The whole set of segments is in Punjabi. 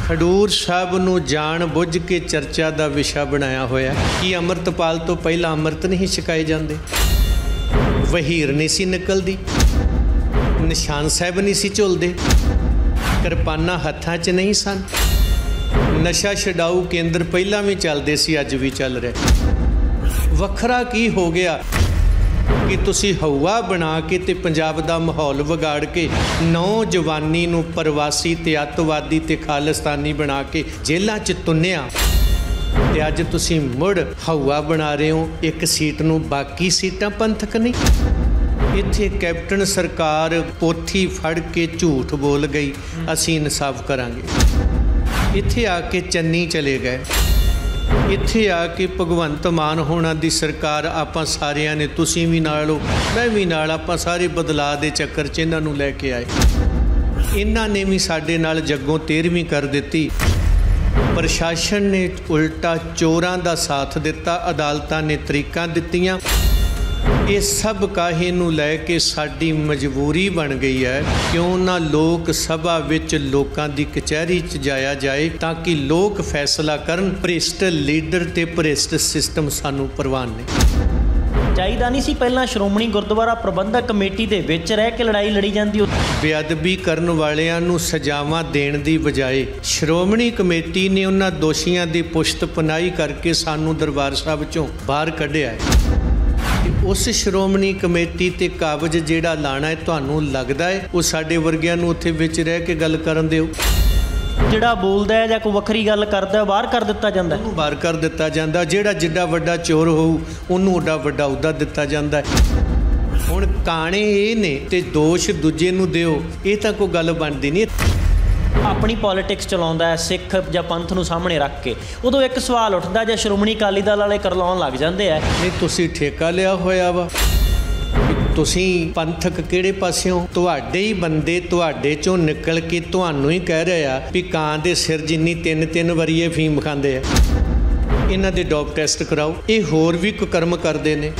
ਖਡੂਰ ਸਾਹਿਬ ਨੂੰ ਜਾਣ ਬੁੱਝ ਕੇ ਚਰਚਾ ਦਾ ਵਿਸ਼ਾ ਬਣਾਇਆ ਹੋਇਆ ਕਿ ਅੰਮ੍ਰਿਤਪਾਲ ਤੋਂ ਪਹਿਲਾਂ ਅੰਮ੍ਰਿਤ ਨਹੀਂ ਛਕਾਏ ਜਾਂਦੇ, ਵਹੀਰ ਨਹੀਂ ਸੀ ਨਿਕਲਦੀ, ਨਿਸ਼ਾਨ ਸਾਹਿਬ ਨਹੀਂ ਸੀ ਝੁਲਦੇ, ਕਿਰਪਾਨਾਂ ਹੱਥਾਂ 'ਚ ਨਹੀਂ ਸਨ, ਨਸ਼ਾ ਛਡਾਊ ਕੇਂਦਰ ਪਹਿਲਾਂ ਵੀ ਚੱਲਦੇ ਸੀ, ਅੱਜ ਵੀ ਚੱਲ ਰਿਹਾ। ਵੱਖਰਾ ਕੀ ਹੋ ਗਿਆ ਕਿ ਤੁਸੀਂ ਹਵਾ ਬਣਾ ਕੇ ਤੇ ਪੰਜਾਬ ਦਾ ਮਾਹੌਲ ਵਿਗਾੜ ਕੇ ਨੌਜਵਾਨੀ ਨੂੰ ਪ੍ਰਵਾਸੀ ਤੇ ਅੱਤਵਾਦੀ ਤੇ ਖਾਲਿਸਤਾਨੀ ਬਣਾ ਕੇ ਜੇਲ੍ਹਾਂ 'ਚ ਤੁੰਨਿਆ ਤੇ ਅੱਜ ਤੁਸੀਂ ਮੁੜ ਹਵਾ ਬਣਾ ਰਹੇ ਹੋ ਇੱਕ ਸੀਟ ਨੂੰ, ਬਾਕੀ ਸੀਟਾਂ ਪੰਥਕ ਨਹੀਂ। ਇੱਥੇ ਕੈਪਟਨ ਸਰਕਾਰ ਪੋਥੀ ਫੜ ਕੇ ਝੂਠ ਬੋਲ ਗਈ, ਅਸੀਂ ਇਨਸਾਫ ਕਰਾਂਗੇ। ਇੱਥੇ ਆ ਕੇ ਚੰਨੀ ਚਲੇ ਗਏ, ਇੱਥੇ ਆ ਕੇ ਭਗਵੰਤ ਮਾਨ ਹੋਣਾ ਦੀ ਸਰਕਾਰ, ਆਪਾਂ ਸਾਰਿਆਂ ਨੇ, ਤੁਸੀਂ ਵੀ ਨਾਲ ਹੋ ਮੈਂ ਵੀ ਨਾਲ, ਆਪਾਂ ਸਾਰੇ ਬਦਲਾਅ ਦੇ ਚੱਕਰ 'ਚ ਇਹਨਾਂ ਨੂੰ ਲੈ ਕੇ ਆਏ। ਇਹਨਾਂ ਨੇ ਵੀ ਸਾਡੇ ਨਾਲ ਜੱਗੋਂ 13ਵੀਂ ਕਰ ਦਿੱਤੀ। ਪ੍ਰਸ਼ਾਸਨ ਨੇ ਉਲਟਾ ਚੋਰਾਂ ਦਾ ਸਾਥ ਦਿੱਤਾ, ਅਦਾਲਤਾਂ ਨੇ ਤਰੀਕਾਂ ਦਿੱਤੀਆਂ। ਇਹ ਸਭ ਕਾਹੇ ਨੂੰ ਲੈ ਕੇ ਸਾਡੀ ਮਜਬੂਰੀ ਬਣ ਗਈ ਹੈ ਕਿਉਂ ਨਾ ਲੋਕ ਸਭਾ ਵਿੱਚ ਲੋਕਾਂ ਦੀ ਕਚਹਿਰੀ 'ਚ ਜਾਇਆ ਜਾਏ ਤਾਂ ਕਿ ਲੋਕ ਫੈਸਲਾ ਕਰਨ। ਭ੍ਰਿਸ਼ਟ ਲੀਡਰ ਤੇ ਭ੍ਰਿਸ਼ਟ ਸਿਸਟਮ ਸਾਨੂੰ ਪ੍ਰਵਾਨ ਨਹੀਂ। ਚਾਹੀਦਾ ਨਹੀਂ ਸੀ ਪਹਿਲਾਂ ਸ਼੍ਰੋਮਣੀ ਗੁਰਦੁਆਰਾ ਪ੍ਰਬੰਧਕ ਕਮੇਟੀ ਦੇ ਵਿੱਚ ਰਹਿ ਕੇ ਲੜਾਈ ਲੜੀ ਜਾਂਦੀ। ਬੇਅਦਬੀ ਕਰਨ ਵਾਲਿਆਂ ਨੂੰ ਸਜ਼ਾਵਾਂ ਦੇਣ ਦੀ ਬਜਾਏ ਸ਼੍ਰੋਮਣੀ ਕਮੇਟੀ ਨੇ ਉਹਨਾਂ ਦੋਸ਼ੀਆਂ ਦੀ ਪੁਸ਼ਤ ਪਨਾਹੀ ਕਰਕੇ ਸਾਨੂੰ ਦਰਬਾਰ ਸਾਹਿਬ 'ਚੋਂ ਬਾਹਰ ਕੱਢਿਆ ਹੈ। ਉਸ ਸ਼੍ਰੋਮਣੀ ਕਮੇਟੀ ਤੇ ਕਾਬਜ਼ ਜਿਹੜਾ ਲਾਣਾ ਹੈ, ਤੁਹਾਨੂੰ ਲੱਗਦਾ ਹੈ ਉਹ ਸਾਡੇ ਵਰਗਿਆਂ ਨੂੰ ਉੱਥੇ ਵਿੱਚ ਰਹਿ ਕੇ ਗੱਲ ਕਰਨ ਦਿਓ? ਜਿਹੜਾ ਬੋਲਦਾ ਹੈ ਜਾਂ ਕੋਈ ਵੱਖਰੀ ਗੱਲ ਕਰਦਾ ਬਾਹਰ ਕਰ ਦਿੱਤਾ ਜਾਂਦਾ, ਉਹਨੂੰ ਬਾਹਰ ਕਰ ਦਿੱਤਾ ਜਾਂਦਾ। ਜਿਹੜਾ ਜਿੱਡਾ ਵੱਡਾ ਚੋਰ ਹੋਊ ਉਹਨੂੰ ਓਡਾ ਵੱਡਾ ਅਹੁਦਾ ਦਿੱਤਾ ਜਾਂਦਾ ਹੈ। ਹੁਣ ਕਾਣੇ ਇਹ ਨੇ ਤੇ ਦੋਸ਼ ਦੂਜੇ ਨੂੰ ਦਿਓ, ਇਹ ਤਾਂ ਕੋਈ ਗੱਲ ਬਣਦੀ ਨਹੀਂ। ਆਪਣੀ ਪੋਲੀਟਿਕਸ ਚਲਾਉਂਦਾ ਹੈ ਸਿੱਖ ਜਾਂ ਪੰਥ ਨੂੰ ਸਾਹਮਣੇ ਰੱਖ ਕੇ, ਉਦੋਂ ਇੱਕ ਸਵਾਲ ਉੱਠਦਾ ਜੇ ਸ਼੍ਰੋਮਣੀ ਅਕਾਲੀ ਦਲ ਵਾਲੇ ਕਰਲਾਉਣ ਲੱਗ ਜਾਂਦੇ ਆ, ਨਹੀਂ ਤੁਸੀਂ ਠੇਕਾ ਲਿਆ ਹੋਇਆ ਵਾ, ਤੁਸੀਂ ਪੰਥਕ ਕਿਹੜੇ ਪਾਸਿਓਂ? ਤੁਹਾਡੇ ਹੀ ਬੰਦੇ ਤੁਹਾਡੇ 'ਚੋਂ ਨਿਕਲ ਕੇ ਤੁਹਾਨੂੰ ਹੀ ਕਹਿ ਰਹੇ ਆ ਵੀ ਕਾਂ ਦੇ ਸਿਰ ਜਿੰਨੀ 3 ਵਾਰੀ ਇਹ ਫੀਮ ਖਾਂਦੇ ਆ, ਇਹਨਾਂ ਦੇ ਡੋਪ ਟੈਸਟ ਕਰਾਓ। ਇਹ ਹੋਰ ਵੀ ਕੁਕਰਮ ਕਰਦੇ ਨੇ।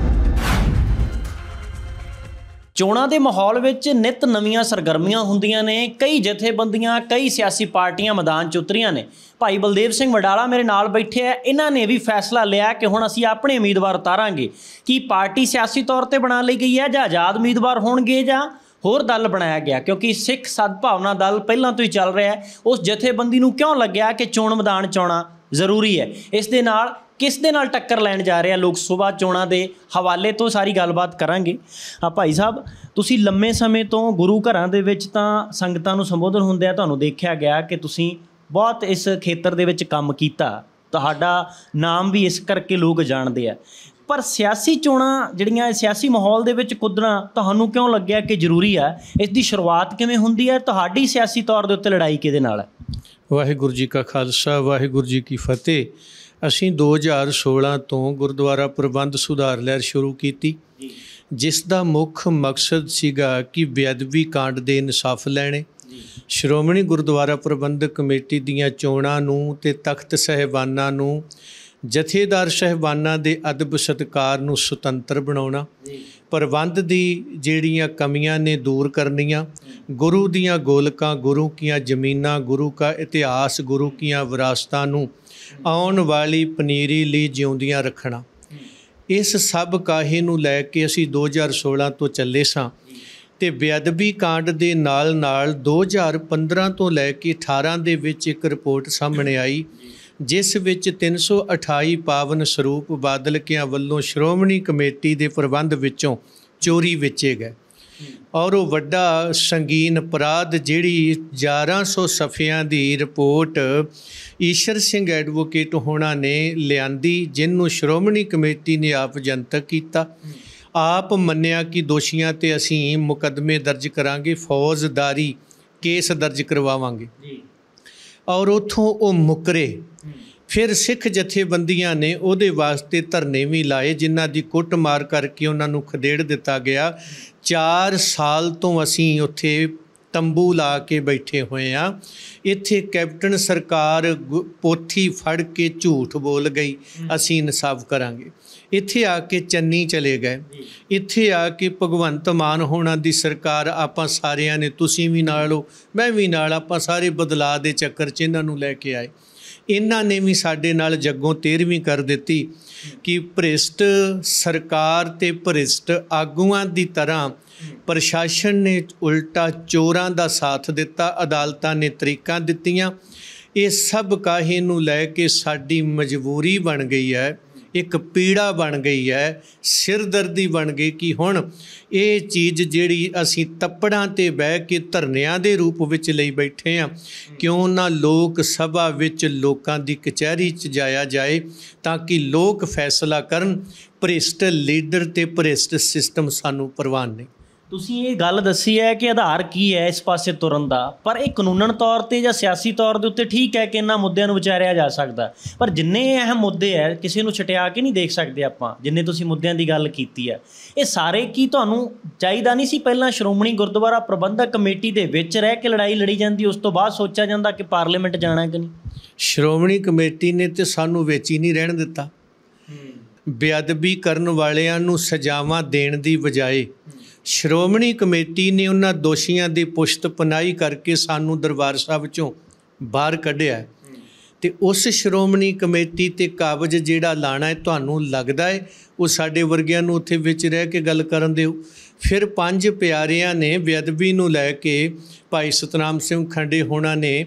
ਚੋਣਾਂ ਦੇ ਮਾਹੌਲ ਵਿੱਚ ਨਿੱਤ ਨਵੀਆਂ ਸਰਗਰਮੀਆਂ ਹੁੰਦੀਆਂ ਨੇ। ਕਈ ਜਥੇਬੰਦੀਆਂ, ਕਈ ਸਿਆਸੀ ਪਾਰਟੀਆਂ ਮੈਦਾਨ 'ਚ ਉਤਰੀਆਂ ਨੇ। ਭਾਈ ਬਲਦੇਵ ਸਿੰਘ ਵਡਾਲਾ ਮੇਰੇ ਨਾਲ ਬੈਠੇ ਆ, ਇਹਨਾਂ ਨੇ ਵੀ ਫੈਸਲਾ ਲਿਆ ਕਿ ਹੁਣ ਅਸੀਂ ਆਪਣੇ ਉਮੀਦਵਾਰ ਉਤਾਰਾਂਗੇ। ਕੀ ਪਾਰਟੀ ਸਿਆਸੀ ਤੌਰ 'ਤੇ ਬਣਾ ਲਈ ਗਈ ਹੈ ਜਾਂ ਆਜ਼ਾਦ ਉਮੀਦਵਾਰ ਹੋਣਗੇ ਜਾਂ ਹੋਰ ਦਲ ਬਣਾਇਆ ਗਿਆ? ਕਿਉਂਕਿ ਸਿੱਖ ਸਦਭਾਵਨਾ ਦਲ ਪਹਿਲਾਂ ਤੋਂ ਹੀ ਚੱਲ ਰਿਹਾ ਹੈ। ਉਸ ਜਥੇਬੰਦੀ ਨੂੰ ਕਿਉਂ ਲੱਗਿਆ ਕਿ ਚੋਣ ਮੈਦਾਨ 'ਚ ਆਉਣਾ ਜ਼ਰੂਰੀ ਹੈ? ਇਸ ਦੇ ਨਾਲ ਕਿਸ ਦੇ ਨਾਲ ਟੱਕਰ ਲੈਣ ਜਾ ਰਿਹਾ ਲੋਕ ਸਭਾ ਚੋਣਾਂ ਦੇ ਹਵਾਲੇ ਤੋਂ ਸਾਰੀ ਗੱਲਬਾਤ ਕਰਾਂਗੇ। ਭਾਈ ਸਾਹਿਬ, ਤੁਸੀਂ ਲੰਮੇ ਸਮੇਂ ਤੋਂ ਗੁਰੂ ਘਰਾਂ ਦੇ ਵਿੱਚ ਤਾਂ ਸੰਗਤਾਂ ਨੂੰ ਸੰਬੋਧਨ ਹੁੰਦਿਆਂ ਤੁਹਾਨੂੰ ਦੇਖਿਆ ਗਿਆ ਕਿ ਤੁਸੀਂ ਬਹੁਤ ਇਸ ਖੇਤਰ ਦੇ ਵਿੱਚ ਕੰਮ ਕੀਤਾ, ਤੁਹਾਡਾ ਨਾਮ ਵੀ ਇਸ ਕਰਕੇ ਲੋਕ ਜਾਣਦੇ ਆ। ਪਰ ਸਿਆਸੀ ਚੋਣਾਂ ਜਿਹੜੀਆਂ ਸਿਆਸੀ ਮਾਹੌਲ ਦੇ ਵਿੱਚ ਕੁੱਦਣਾ ਤੁਹਾਨੂੰ ਕਿਉਂ ਲੱਗਿਆ ਕਿ ਜ਼ਰੂਰੀ ਆ? ਇਸ ਦੀ ਸ਼ੁਰੂਆਤ ਕਿਵੇਂ ਹੁੰਦੀ ਹੈ? ਤੁਹਾਡੀ ਸਿਆਸੀ ਤੌਰ ਦੇ ਉੱਤੇ ਲੜਾਈ ਕਿਹਦੇ ਨਾਲ ਹੈ? ਵਾਹਿਗੁਰੂ ਜੀ ਕਾ ਖਾਲਸਾ, ਵਾਹਿਗੁਰੂ ਜੀ ਕੀ ਫਤਿਹ। ਅਸੀਂ 2016 ਤੋਂ ਗੁਰਦੁਆਰਾ ਪ੍ਰਬੰਧ ਸੁਧਾਰ ਲਹਿਰ ਸ਼ੁਰੂ ਕੀਤੀ, ਜਿਸ ਦਾ ਮੁੱਖ ਮਕਸਦ ਸੀਗਾ ਕਿ ਬੇਅਦਬੀ ਕਾਂਡ ਦੇ ਇਨਸਾਫ ਲੈਣੇ। ਸ਼੍ਰੋਮਣੀ ਗੁਰਦੁਆਰਾ ਪ੍ਰਬੰਧਕ ਕਮੇਟੀ ਦੀਆਂ ਚੋਣਾਂ ਨੂੰ ਤੇ ਤਖਤ ਸਾਹਿਬਾਨਾਂ ਨੂੰ, ਜਥੇਦਾਰ ਸਾਹਿਬਾਨਾਂ ਦੇ ਅਦਬ ਸਤਿਕਾਰ ਨੂੰ ਸੁਤੰਤਰ ਬਣਾਉਣਾ, ਪ੍ਰਬੰਧ ਦੀ ਜਿਹੜੀਆਂ ਕਮੀਆਂ ਨੇ ਦੂਰ ਕਰਨੀਆਂ, ਗੁਰੂ ਦੀਆਂ ਗੋਲਕਾਂ, ਗੁਰੂ ਕੀਆਂ ਜ਼ਮੀਨਾਂ, ਗੁਰੂ ਕਾ ਇਤਿਹਾਸ, ਗੁਰੂ ਕੀਆਂ ਵਿਰਾਸਤਾਂ ਨੂੰ ਆਉਣ ਵਾਲੀ ਪਨੀਰੀ ਲਈ ਜਿਉਂਦੀਆਂ ਰੱਖਣਾ। ਇਸ ਸਭ ਕਾਹੇ ਨੂੰ ਲੈ ਕੇ ਅਸੀਂ 2016 ਤੋਂ ਚੱਲੇ ਸਾਂ ਤੇ ਬੇਅਦਬੀ ਕਾਂਡ ਦੇ ਨਾਲ ਨਾਲ 2015 ਤੋਂ ਲੈ ਕੇ 18 ਦੇ ਵਿੱਚ ਇੱਕ ਰਿਪੋਰਟ ਸਾਹਮਣੇ ਆਈ, ਜਿਸ ਵਿੱਚ 328 ਪਾਵਨ ਸਰੂਪ ਬਾਦਲਕਿਆਂ ਵੱਲੋਂ ਸ਼੍ਰੋਮਣੀ ਕਮੇਟੀ ਦੇ ਪ੍ਰਬੰਧ ਵਿੱਚੋਂ ਚੋਰੀ ਵੇਚੇ ਗਏ। ਔਰ ਉਹ ਵੱਡਾ ਸੰਗੀਨ ਅਪਰਾਧ ਜਿਹੜੀ 1100 ਸਫ਼ਿਆਂ ਦੀ ਰਿਪੋਰਟ ਈਸ਼ਰ ਸਿੰਘ ਐਡਵੋਕੇਟ ਹੋਣਾ ਨੇ ਲਿਆਂਦੀ, ਜਿਹਨੂੰ ਸ਼੍ਰੋਮਣੀ ਕਮੇਟੀ ਨੇ ਆਪ ਜਨਤਕ ਕੀਤਾ, ਆਪ ਮੰਨਿਆ ਕਿ ਦੋਸ਼ੀਆਂ 'ਤੇ ਅਸੀਂ ਮੁਕੱਦਮੇ ਦਰਜ ਕਰਾਂਗੇ, ਫੌਜਦਾਰੀ ਕੇਸ ਦਰਜ ਕਰਵਾਵਾਂਗੇ। ਔਰ ਉੱਥੋਂ ਉਹ ਮੁੱਕਰੇ। ਫਿਰ ਸਿੱਖ ਜਥੇਬੰਦੀਆਂ ਨੇ ਉਹਦੇ ਵਾਸਤੇ ਧਰਨੇ ਵੀ ਲਾਏ, ਜਿਨ੍ਹਾਂ ਦੀ ਕੁੱਟਮਾਰ ਕਰਕੇ ਉਹਨਾਂ ਨੂੰ ਖਦੇੜ ਦਿੱਤਾ ਗਿਆ। 4 ਸਾਲ ਤੋਂ ਅਸੀਂ ਉੱਥੇ ਤੰਬੂ ਲਾ ਕੇ ਬੈਠੇ ਹੋਏ ਆ। ਇੱਥੇ ਕੈਪਟਨ ਸਰਕਾਰ ਪੋਥੀ ਫੜ ਕੇ ਝੂਠ ਬੋਲ ਗਈ, ਅਸੀਂ ਇਨਸਾਫ ਕਰਾਂਗੇ। ਇੱਥੇ ਆ ਕੇ ਚੰਨੀ ਚਲੇ ਗਏ। ਇੱਥੇ ਆ ਕੇ ਭਗਵੰਤ ਮਾਨ ਹੋਣਾ ਦੀ ਸਰਕਾਰ, ਆਪਾਂ ਸਾਰਿਆਂ ਨੇ, ਤੁਸੀਂ ਵੀ ਨਾਲ ਹੋ ਮੈਂ ਵੀ ਨਾਲ, ਆਪਾਂ ਸਾਰੇ ਬਦਲਾਅ ਦੇ ਚੱਕਰ 'ਚ ਇਹਨਾਂ ਨੂੰ ਲੈ ਕੇ ਆਏ। ਇਹਨਾਂ ਨੇ ਵੀ ਸਾਡੇ ਨਾਲ ਜੱਗੋਂ 13ਵੀਂ ਕਰ ਦਿੱਤੀ ਕਿ ਭ੍ਰਿਸ਼ਟ ਸਰਕਾਰ ਤੇ ਭ੍ਰਿਸ਼ਟ ਆਗੂਆਂ ਦੀ ਤਰ੍ਹਾਂ ਪ੍ਰਸ਼ਾਸਨ ਨੇ ਉਲਟਾ ਚੋਰਾਂ ਦਾ ਸਾਥ ਦਿੱਤਾ, ਅਦਾਲਤਾਂ ਨੇ ਤਰੀਕਾਂ ਦਿੱਤੀਆਂ। ਇਹ ਸਭ ਕਾਹੇ ਨੂੰ ਲੈ ਕੇ ਸਾਡੀ ਮਜਬੂਰੀ ਬਣ ਗਈ ਹੈ, ਇੱਕ ਪੀੜਾ ਬਣ ਗਈ ਹੈ, ਸਿਰਦਰਦੀ ਬਣ ਗਈ ਕਿ ਹੁਣ ਇਹ ਚੀਜ਼ ਜਿਹੜੀ ਅਸੀਂ ਤੱਪੜਾਂ 'ਤੇ ਬਹਿ ਕੇ ਧਰਨਿਆਂ ਦੇ ਰੂਪ ਵਿੱਚ ਲਈ ਬੈਠੇ ਹਾਂ, ਕਿਉਂ ਨਾ ਲੋਕ ਸਭਾ ਵਿੱਚ ਲੋਕਾਂ ਦੀ ਕਚਹਿਰੀ 'ਚ ਜਾਇਆ ਜਾਏ ਤਾਂ ਕਿ ਲੋਕ ਫੈਸਲਾ ਕਰਨ। ਭ੍ਰਿਸ਼ਟ ਲੀਡਰ ਤੇ ਭ੍ਰਿਸ਼ਟ ਸਿਸਟਮ ਸਾਨੂੰ ਪ੍ਰਵਾਨ ਨਹੀਂ। ਤੁਸੀਂ ਇਹ ਗੱਲ ਦੱਸੀ ਹੈ ਕਿ ਆਧਾਰ ਕੀ ਹੈ ਇਸ ਪਾਸੇ ਤੁਰਨ ਦਾ, ਪਰ ਇਹ ਕਾਨੂੰਨਨ ਤੌਰ 'ਤੇ ਜਾਂ ਸਿਆਸੀ ਤੌਰ ਦੇ ਉੱਤੇ ਠੀਕ ਹੈ ਕਿ ਇਹਨਾਂ ਮੁੱਦਿਆਂ ਨੂੰ ਵਿਚਾਰਿਆ ਜਾ ਸਕਦਾ, ਪਰ ਜਿੰਨੇ ਅਹਿਮ ਮੁੱਦੇ ਹੈ ਕਿਸੇ ਨੂੰ ਛਟਿਆ ਕੇ ਨਹੀਂ ਦੇਖ ਸਕਦੇ ਆਪਾਂ। ਜਿੰਨੇ ਤੁਸੀਂ ਮੁੱਦਿਆਂ ਦੀ ਗੱਲ ਕੀਤੀ ਹੈ, ਇਹ ਸਾਰੇ ਕੀ ਤੁਹਾਨੂੰ ਚਾਹੀਦਾ ਨਹੀਂ ਸੀ ਪਹਿਲਾਂ ਸ਼੍ਰੋਮਣੀ ਗੁਰਦੁਆਰਾ ਪ੍ਰਬੰਧਕ ਕਮੇਟੀ ਦੇ ਵਿੱਚ ਰਹਿ ਕੇ ਲੜਾਈ ਲੜੀ ਜਾਂਦੀ, ਉਸ ਤੋਂ ਬਾਅਦ ਸੋਚਿਆ ਜਾਂਦਾ ਕਿ ਪਾਰਲੀਮੈਂਟ ਜਾਣਾ ਕਿ ਨਹੀਂ? ਸ਼੍ਰੋਮਣੀ ਕਮੇਟੀ ਨੇ ਤਾਂ ਸਾਨੂੰ ਵਿੱਚ ਹੀ ਨਹੀਂ ਰਹਿਣ ਦਿੱਤਾ। ਬੇਅਦਬੀ ਕਰਨ ਵਾਲਿਆਂ ਨੂੰ ਸਜ਼ਾਵਾਂ ਦੇਣ ਦੀ ਬਜਾਏ ਸ਼੍ਰੋਮਣੀ ਕਮੇਟੀ ਨੇ ਉਹਨਾਂ ਦੋਸ਼ੀਆਂ ਦੀ ਪੁਸ਼ਤ ਪਨਾਹੀ ਕਰਕੇ ਸਾਨੂੰ ਦਰਬਾਰ ਸਾਹਿਬ 'ਚੋਂ ਬਾਹਰ ਕੱਢਿਆ। ਅਤੇ ਉਸ ਸ਼੍ਰੋਮਣੀ ਕਮੇਟੀ 'ਤੇ ਕਾਬਜ਼ ਜਿਹੜਾ ਲਾਣਾ ਹੈ, ਤੁਹਾਨੂੰ ਲੱਗਦਾ ਹੈ ਉਹ ਸਾਡੇ ਵਰਗਿਆਂ ਨੂੰ ਉੱਥੇ ਵਿੱਚ ਰਹਿ ਕੇ ਗੱਲ ਕਰਨ ਦਿਓ? ਫਿਰ 5 ਪਿਆਰਿਆਂ ਨੇ ਬੇਅਦਬੀ ਨੂੰ ਲੈ ਕੇ ਭਾਈ ਸਤਨਾਮ ਸਿੰਘ ਖੰਡੇ ਹੋਣਾ ਨੇ,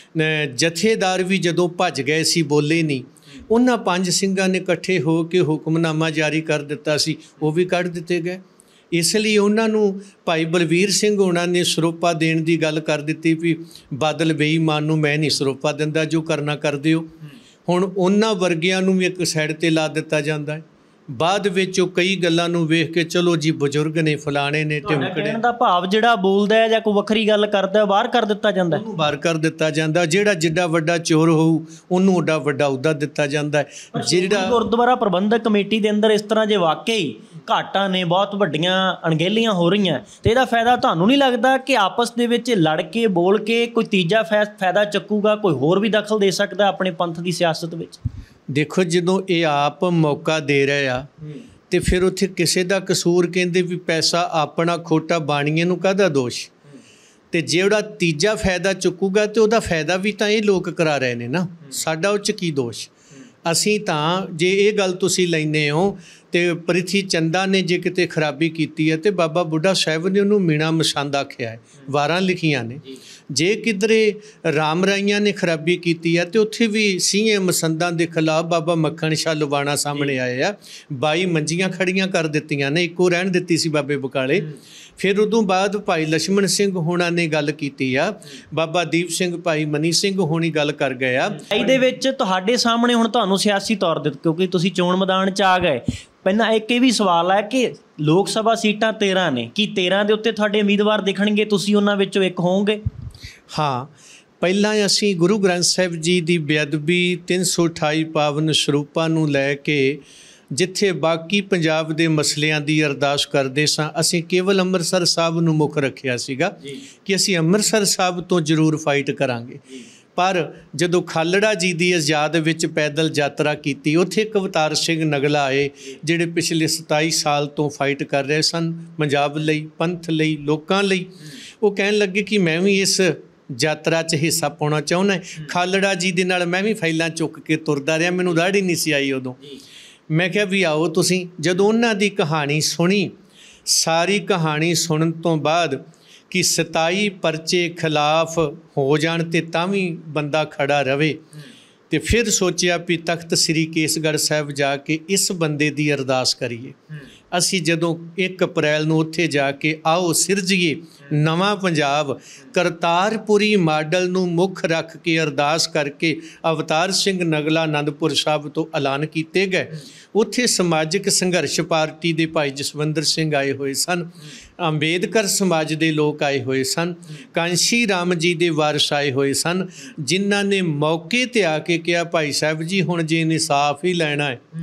ਜਥੇਦਾਰ ਵੀ ਜਦੋਂ ਭੱਜ ਗਏ ਸੀ, ਬੋਲੇ ਨਹੀਂ, ਉਹਨਾਂ 5 ਸਿੰਘਾਂ ਨੇ ਇਕੱਠੇ ਹੋ ਕੇ ਹੁਕਮਨਾਮਾ ਜਾਰੀ ਕਰ ਦਿੱਤਾ ਸੀ, ਉਹ ਵੀ ਕੱਢ ਦਿੱਤੇ ਗਏ। ਇਸ ਲਈ ਉਹਨਾਂ ਨੂੰ ਭਾਈ ਬਲਵੀਰ ਸਿੰਘ ਹੋਣਾ ਨੇ ਸਰੋਪਾ ਦੇਣ ਦੀ ਗੱਲ ਕਰ ਦਿੱਤੀ ਵੀ ਬਾਦਲ ਬੇਈਮਾਨ ਨੂੰ ਮੈਂ ਨਹੀਂ ਸਰੋਪਾ ਦਿੰਦਾ, ਜੋ ਕਰਨਾ ਕਰ ਦਿਓ। ਹੁਣ ਉਹਨਾਂ ਵਰਗਿਆਂ ਨੂੰ ਵੀ ਇੱਕ ਸਾਈਡ 'ਤੇ ਲਾ ਦਿੱਤਾ ਜਾਂਦਾ ਹੈ। ਬਾਅਦ ਵਿੱਚ ਉਹ ਕਈ ਗੱਲਾਂ ਨੂੰ ਵੇਖ ਕੇ ਚਲੋ ਜੀ ਬਜ਼ੁਰਗ ਨੇ, ਫਲਾਣੇ ਨੇ, ਢਿਮਕੜੇ ਦਾ ਭਾਵ ਜਿਹੜਾ ਬੋਲਦਾ ਹੈ ਜਾਂ ਕੋਈ ਵੱਖਰੀ ਗੱਲ ਕਰਦਾ ਬਾਹਰ ਕਰ ਦਿੱਤਾ ਜਾਂਦਾ, ਉਹਨੂੰ ਬਾਹਰ ਕਰ ਦਿੱਤਾ ਜਾਂਦਾ। ਜਿਹੜਾ ਜਿੱਡਾ ਵੱਡਾ ਚੋਰ ਹੋਊ ਉਹਨੂੰ ਓਡਾ ਵੱਡਾ ਅਹੁਦਾ ਦਿੱਤਾ ਜਾਂਦਾ ਹੈ। ਜਿਹੜਾ ਗੁਰਦੁਆਰਾ ਪ੍ਰਬੰਧਕ ਕਮੇਟੀ ਦੇ ਅੰਦਰ ਇਸ ਤਰ੍ਹਾਂ ਜੇ ਵਾਕਈ ਘਾਟਾਂ ਨੇ, ਬਹੁਤ ਵੱਡੀਆਂ ਅਣਗਹਿਲੀਆਂ ਹੋ ਰਹੀਆਂ, ਤੇ ਇਹਦਾ ਫਾਇਦਾ ਤੁਹਾਨੂੰ ਨਹੀਂ ਲੱਗਦਾ ਕਿ ਆਪਸ ਦੇ ਵਿੱਚ ਲੜ ਕੇ ਬੋਲ ਕੇ ਕੋਈ ਤੀਜਾ ਫਾਇਦਾ ਚੱਕੂਗਾ, ਕੋਈ ਹੋਰ ਵੀ ਦਖਲ ਦੇ ਸਕਦਾ ਆਪਣੇ ਪੰਥ ਦੀ ਸਿਆਸਤ ਵਿੱਚ? ਦੇਖੋ, ਜਦੋਂ ਇਹ ਆਪ ਮੌਕਾ ਦੇ ਰਹੇ ਆ ਤੇ ਫਿਰ ਉੱਥੇ ਕਿਸੇ ਦਾ ਕਸੂਰ ਕਹਿੰਦੇ ਵੀ ਪੈਸਾ ਆਪਣਾ ਖੋਟਾ, ਬਾਣੀਏ ਨੂੰ ਕਾਹਦਾ ਦੋਸ਼? ਤੇ ਜਿਹੜਾ ਤੀਜਾ ਫਾਇਦਾ ਚੁੱਕੂਗਾ ਤੇ ਉਹਦਾ ਫਾਇਦਾ ਵੀ ਤਾਂ ਇਹ ਲੋਕ ਕਰਾ ਰਹੇ ਨੇ ਨਾ, ਸਾਡਾ ਉਹ 'ਚ ਕੀ ਦੋਸ਼? ਅਸੀਂ ਤਾਂ ਜੇ ਇਹ ਗੱਲ ਤੁਸੀਂ ਲੈਂਦੇ ਹੋ ਤੇ ਪ੍ਰਿਥੀ ਚੰਦਾ ਨੇ ਜੇ ਕਿਤੇ ਖਰਾਬੀ ਕੀਤੀ ਹੈ ਤੇ ਬਾਬਾ ਬੁੱਢਾ ਸਾਹਿਬ ਨੇ ਉਹਨੂੰ ਮੀਣਾ ਮਸੰਦ ਆਖਿਆ ਹੈ, ਵਾਰਾਂ ਲਿਖੀਆਂ ਨੇ। ਜੇ ਕਿਧਰੇ ਰਾਮ ਰਾਈਆਂ ਨੇ ਖਰਾਬੀ ਕੀਤੀ ਹੈ ਤੇ ਉੱਥੇ ਵੀ ਸੀਏ ਮਸੰਦਾਂ ਦੇ ਖਿਲਾਫ ਬਾਬਾ ਮੱਖਣ ਸ਼ਾਹ ਲੁਬਾਣਾ ਸਾਹਮਣੇ ਆਏ ਆ, 22 ਮੰਜੀਆਂ ਖੜੀਆਂ ਕਰ ਦਿੱਤੀਆਂ ਨੇ, ਇੱਕੋ ਰਹਿਣ ਦਿੱਤੀ ਸੀ ਬਾਬੇ ਬਕਾਲੇ। ਫਿਰ ਉਦੋਂ ਬਾਅਦ ਭਾਈ ਲਛਮਣ ਸਿੰਘ ਹੋਣਾ ਨੇ ਗੱਲ ਕੀਤੀ ਆ, ਬਾਬਾ ਦੀਪ ਸਿੰਘ, ਭਾਈ ਮਨੀ ਸਿੰਘ ਹੋਣੀ ਗੱਲ ਕਰ ਗਏ ਆ। ਇਹਦੇ ਵਿੱਚ ਤੁਹਾਡੇ ਸਾਹਮਣੇ ਹੁਣ ਤੁਹਾਨੂੰ ਸਿਆਸੀ ਤੌਰ 'ਤੇ, ਕਿਉਂਕਿ ਤੁਸੀਂ ਚੋਣ ਮੈਦਾਨ 'ਚ ਆ ਗਏ, ਪਹਿਲਾਂ ਇੱਕ ਇਹ ਵੀ ਸਵਾਲ ਹੈ ਕਿ ਲੋਕ ਸਭਾ ਸੀਟਾਂ 13 ਨੇ, ਕੀ 13 ਦੇ ਉੱਤੇ ਤੁਹਾਡੇ ਉਮੀਦਵਾਰ ਦਿਖਣਗੇ, ਤੁਸੀਂ ਉਹਨਾਂ ਵਿੱਚੋਂ ਇੱਕ ਹੋਵੋਗੇ? ਹਾਂ, ਪਹਿਲਾਂ ਅਸੀਂ ਗੁਰੂ ਗ੍ਰੰਥ ਸਾਹਿਬ ਜੀ ਦੀ ਬੇਅਦਬੀ 328 ਪਾਵਨ ਸਰੂਪਾਂ ਨੂੰ ਲੈ ਕੇ ਜਿੱਥੇ ਬਾਕੀ ਪੰਜਾਬ ਦੇ ਮਸਲਿਆਂ ਦੀ ਅਰਦਾਸ ਕਰਦੇ ਸਾਂ, ਅਸੀਂ ਕੇਵਲ ਅੰਮ੍ਰਿਤਸਰ ਸਾਹਿਬ ਨੂੰ ਮੁੱਖ ਰੱਖਿਆ ਸੀਗਾ ਕਿ ਅਸੀਂ ਅੰਮ੍ਰਿਤਸਰ ਸਾਹਿਬ ਤੋਂ ਜ਼ਰੂਰ ਫਾਈਟ ਕਰਾਂਗੇ। ਪਰ ਜਦੋਂ ਖਾਲੜਾ ਜੀ ਦੀ ਆਜ਼ਾਦ ਵਿੱਚ ਪੈਦਲ ਯਾਤਰਾ ਕੀਤੀ, ਉੱਥੇ ਇੱਕ ਅਵਤਾਰ ਸਿੰਘ ਨਗਲਾ ਆਏ ਜਿਹੜੇ ਪਿਛਲੇ 27 ਸਾਲ ਤੋਂ ਫਾਈਟ ਕਰ ਰਹੇ ਸਨ ਪੰਜਾਬ ਲਈ, ਪੰਥ ਲਈ, ਲੋਕਾਂ ਲਈ। ਉਹ ਕਹਿਣ ਲੱਗੇ ਕਿ ਮੈਂ ਵੀ ਇਸ ਯਾਤਰਾ 'ਚ ਹਿੱਸਾ ਪਾਉਣਾ ਚਾਹੁੰਦਾ। ਖਾਲੜਾ ਜੀ ਦੇ ਨਾਲ ਮੈਂ ਵੀ ਫਾਈਲਾਂ ਚੁੱਕ ਕੇ ਤੁਰਦਾ ਰਿਹਾ, ਮੈਨੂੰ ਦਾੜੀ ਨਹੀਂ ਸੀ ਆਈ ਉਦੋਂ। ਮੈਂ ਕਿਹਾ ਵੀ ਆਓ ਤੁਸੀਂ। ਜਦੋਂ ਉਹਨਾਂ ਦੀ ਕਹਾਣੀ ਸੁਣੀ, ਸਾਰੀ ਕਹਾਣੀ ਸੁਣਨ ਤੋਂ ਬਾਅਦ ਕਿ 27 ਪਰਚੇ ਖਿਲਾਫ ਹੋ ਜਾਣ ਤੇ ਤਾਂ ਵੀ ਬੰਦਾ ਖੜਾ ਰਵੇ, ਤੇ ਫਿਰ ਸੋਚਿਆ ਵੀ ਤਖਤ ਸ੍ਰੀ ਕੇਸਗੜ੍ਹ ਸਾਹਿਬ ਜਾ ਕੇ ਇਸ ਬੰਦੇ ਦੀ ਅਰਦਾਸ ਕਰੀਏ। ਅਸੀਂ ਜਦੋਂ 1 ਅਪ੍ਰੈਲ ਨੂੰ ਉੱਥੇ ਜਾ ਕੇ ਆਓ ਸਿਰਜੀਏ ਨਵਾਂ ਪੰਜਾਬ, ਕਰਤਾਰਪੁਰੀ ਮਾਡਲ ਨੂੰ ਮੁੱਖ ਰੱਖ ਕੇ ਅਰਦਾਸ ਕਰਕੇ ਅਵਤਾਰ ਸਿੰਘ ਨਗਲਾ ਆਨੰਦਪੁਰ ਸਾਹਿਬ ਤੋਂ ਐਲਾਨ ਕੀਤੇ ਗਏ। ਉੱਥੇ ਸਮਾਜਿਕ ਸੰਘਰਸ਼ ਪਾਰਟੀ ਦੇ ਭਾਈ ਜਸਵਿੰਦਰ ਸਿੰਘ ਆਏ ਹੋਏ ਸਨ, ਅੰਬੇਦਕਰ ਸਮਾਜ ਦੇ ਲੋਕ ਆਏ ਹੋਏ ਸਨ, ਕਾਂਸ਼ੀ ਰਾਮ ਜੀ ਦੇ ਵਾਰਿਸ ਆਏ ਹੋਏ ਸਨ, ਜਿਨ੍ਹਾਂ ਨੇ ਮੌਕੇ 'ਤੇ ਆ ਕੇ ਕਿਹਾ ਭਾਈ ਸਾਹਿਬ ਜੀ ਹੁਣ ਜੇ ਇਨਸਾਫ ਹੀ ਲੈਣਾ ਹੈ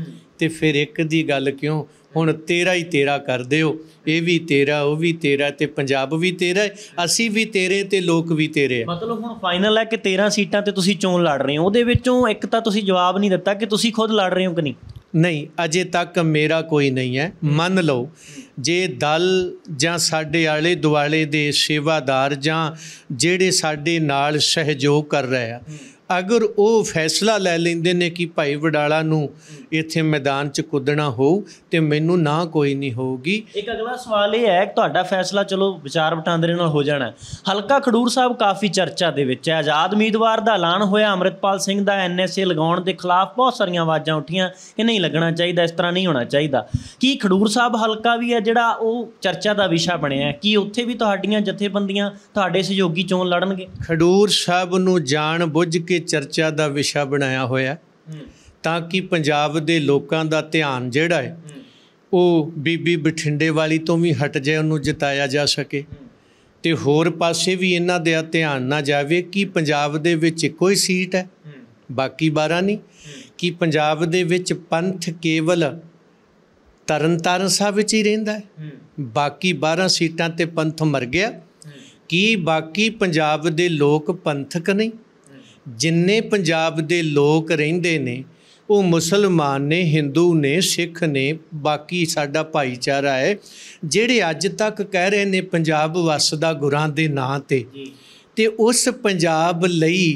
ਤੇ ਫਿਰ ਇੱਕ ਦੀ ਗੱਲ ਕਿਉਂ, ਹੁਣ ਤੇਰਾ ਹੀ ਤੇਰਾ ਕਰ ਦਿਓ, ਇਹ ਵੀ ਤੇਰਾ ਉਹ ਵੀ ਤੇਰਾ ਤੇ ਪੰਜਾਬ ਵੀ ਤੇਰਾ, ਅਸੀਂ ਵੀ ਤੇਰੇ ਤੇ ਲੋਕ ਵੀ ਤੇਰੇ। ਮਤਲਬ ਹੁਣ ਫਾਈਨਲ ਹੈ ਕਿ 13 ਸੀਟਾਂ ਤੇ ਤੁਸੀਂ ਚੋਣ ਲੜ ਰਹੇ ਹੋ, ਉਹਦੇ ਵਿੱਚੋਂ ਇੱਕ ਤਾਂ ਤੁਸੀਂ ਜਵਾਬ ਨਹੀਂ ਦਿੱਤਾ ਕਿ ਤੁਸੀਂ ਖੁਦ ਲੜ ਰਹੇ ਹੋ ਕਿ ਨਹੀਂ। ਨਹੀਂ, ਅਜੇ ਤੱਕ ਮੇਰਾ ਕੋਈ ਨਹੀਂ ਹੈ। ਮੰਨ ਲਓ ਜੇ ਦਲ ਜਾਂ ਸਾਡੇ ਆਲੇ ਦੁਆਲੇ ਦੇ ਸੇਵਾਦਾਰ ਜਾਂ ਜਿਹੜੇ ਸਾਡੇ ਨਾਲ ਸਹਿਯੋਗ ਕਰ ਰਹੇ ਆ, ਅਗਰ ਉਹ ਫੈਸਲਾ ਲੈ ਲੈਂਦੇ ਨੇ ਕਿ ਭਾਈ ਵਡਾਲਾ ਨੂੰ ਇੱਥੇ ਮੈਦਾਨ 'ਚ ਕੁੱਦਣਾ ਹੋਊ ਤੇ ਮੈਨੂੰ ਨਾ ਕੋਈ ਨਹੀਂ ਹੋਊਗੀ। ਇੱਕ ਅਗਲਾ ਸਵਾਲ ਇਹ ਹੈ ਕਿ ਤੁਹਾਡਾ ਫੈਸਲਾ ਚਲੋ ਵਿਚਾਰ ਵਟਾਂਦਰੇ ਨਾਲ ਹੋ ਜਾਣਾ, ਹਲਕਾ ਖਡੂਰ ਸਾਹਿਬ ਕਾਫੀ ਚਰਚਾ ਦੇ ਵਿੱਚ ਹੈ, ਆਜ਼ਾਦ ਉਮੀਦਵਾਰ ਦਾ ਐਲਾਨ ਹੋਇਆ, ਅੰਮ੍ਰਿਤਪਾਲ ਸਿੰਘ ਦਾ NSA ਲਗਾਉਣ ਦੇ ਖਿਲਾਫ ਬਹੁਤ ਸਾਰੀਆਂ ਆਵਾਜ਼ਾਂ ਉੱਠੀਆਂ ਕਿ ਨਹੀਂ ਲੱਗਣਾ ਚਾਹੀਦਾ, ਇਸ ਤਰ੍ਹਾਂ ਨਹੀਂ ਹੋਣਾ ਚਾਹੀਦਾ। ਕੀ ਖਡੂਰ ਸਾਹਿਬ ਹਲਕਾ ਵੀ ਹੈ ਜਿਹੜਾ ਉਹ ਚਰਚਾ ਦਾ ਵਿਸ਼ਾ ਬਣਿਆ, ਕੀ ਉੱਥੇ ਵੀ ਤੁਹਾਡੀਆਂ ਜਥੇਬੰਦੀਆਂ ਤੁਹਾਡੇ ਸਹਿਯੋਗੀ ਚੋਣ ਲੜਨਗੇ? ਖਡੂਰ ਸਾਹਿਬ ਨੂੰ ਜਾਣ ਬੁੱਝ ਕੇ ਚਰਚਾ ਦਾ ਵਿਸ਼ਾ ਬਣਾਇਆ ਹੋਇਆ ਤਾਂ ਕਿ ਪੰਜਾਬ ਦੇ ਲੋਕਾਂ ਦਾ ਧਿਆਨ ਜਿਹੜਾ ਹੈ ਉਹ ਬੀਬੀ ਬਠਿੰਡੇ ਵਾਲੀ ਤੋਂ ਵੀ ਹਟ ਜਾਏ, ਉਹਨੂੰ ਜਿਤਾਇਆ ਜਾ ਸਕੇ ਤੇ ਹੋਰ ਪਾਸੇ ਵੀ ਇਹਨਾਂ ਦਾ ਧਿਆਨ ਨਾ ਜਾਵੇ ਕਿ ਪੰਜਾਬ ਦੇ ਵਿੱਚ ਇੱਕੋ ਹੀ ਸੀਟ ਹੈ, ਬਾਕੀ 12 ਨਹੀਂ, ਕਿ ਪੰਜਾਬ ਦੇ ਵਿੱਚ ਪੰਥ ਕੇਵਲ ਤਰਨਤਾਰਨ ਸਾਹਿਬ ਵਿੱਚ ਹੀ ਰਹਿੰਦਾ ਹੈ, ਬਾਕੀ 12 ਸੀਟਾਂ ਤੇ ਪੰਥ ਮਰ ਗਿਆ। ਕੀ ਬਾਕੀ ਪੰਜਾਬ ਦੇ ਲੋਕ ਪੰਥਕ ਨਹੀਂ? ਜਿੰਨੇ ਪੰਜਾਬ ਦੇ ਲੋਕ ਰਹਿੰਦੇ ਨੇ ਉਹ ਮੁਸਲਮਾਨ ਨੇ, ਹਿੰਦੂ ਨੇ, ਸਿੱਖ ਨੇ, ਬਾਕੀ ਸਾਡਾ ਭਾਈਚਾਰਾ ਹੈ, ਜਿਹੜੇ ਅੱਜ ਤੱਕ ਕਹਿ ਰਹੇ ਨੇ ਪੰਜਾਬ ਵੱਸਦਾ ਗੁਰਾਂ ਦੇ ਨਾਂ ਤੇ ਉਸ ਪੰਜਾਬ ਲਈ